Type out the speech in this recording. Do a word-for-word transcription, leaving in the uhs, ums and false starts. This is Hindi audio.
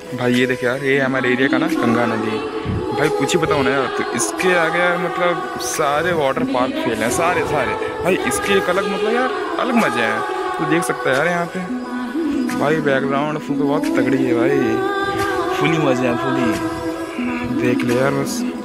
भाई ये देख यार, ये हमारे एरिया का ना गंगा नदी। भाई कुछ ही बताओ ना यार, तो इसके आगे यार मतलब सारे वाटर पार्क फेल हैं, सारे सारे। भाई इसके एक अलग मतलब यार अलग मजे हैं। तो देख सकता है यार यहाँ पे भाई बैकग्राउंड फुल बहुत तगड़ी है भाई, फुली मजे हैं फुली। देख ले यार बस।